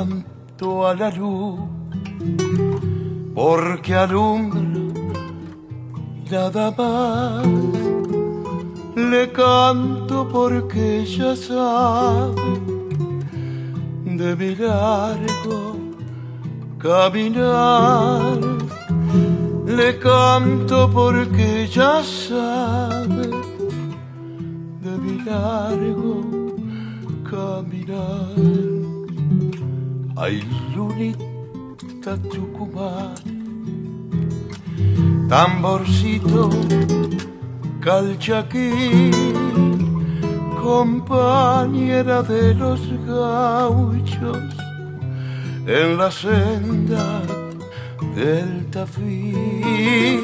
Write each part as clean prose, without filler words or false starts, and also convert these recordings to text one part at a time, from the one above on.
canto a la luz, porque alumbra nada más. Le canto porque ella sabe de mi largo caminar. Le canto porque ella sabe de mi largo caminar. Ay, lunita Tucumán, tamborcito calchaquí, compañera de los gauchos en la senda del Tafí,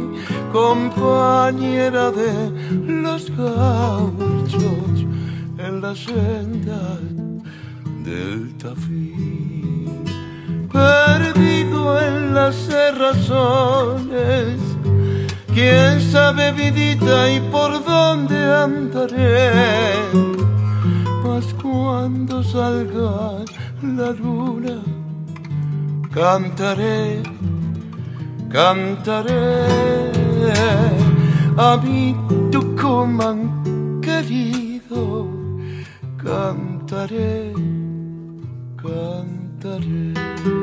compañera de los gauchos en la senda del Tafí. Perdido en las cerrazones, quién sabe, vidita, y por dónde andaré. Mas cuando salga la luna, cantaré, cantaré a mi Tucumán querido. Cantaré, cantaré.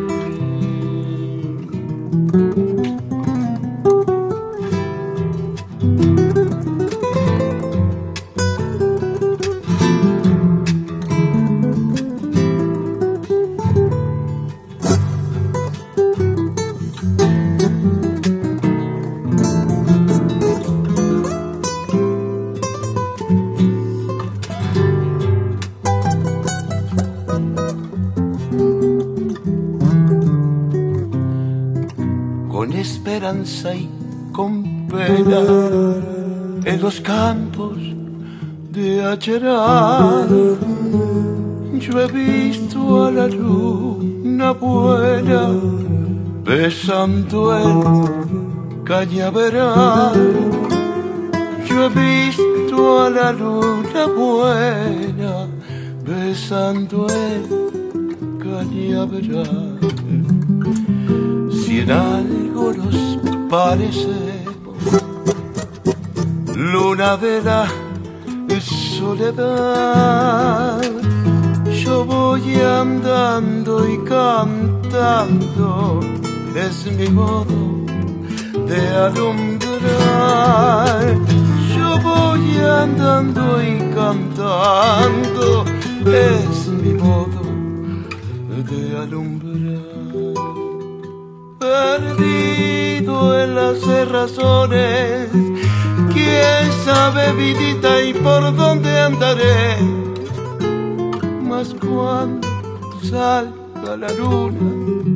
Con esperanza y con pena en los campos de Acherar, yo he visto a la luna buena besando el cañaveral. Yo he visto a la luna buena besando el cañaveral. Si en algo nos parecemos, luna de la soledad, yo voy andando y cantando, es mi modo de alumbrar. Yo voy andando y cantando, es mi modo de alumbrar. Perdido en las cerrazones, quién sabe, vidita, y por dónde andaré. Mas cuando salga la luna,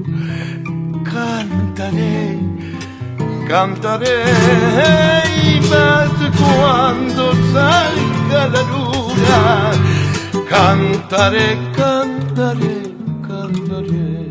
cantaré, cantaré. Y más cuando salga la luna, cantaré, cantaré, cantaré.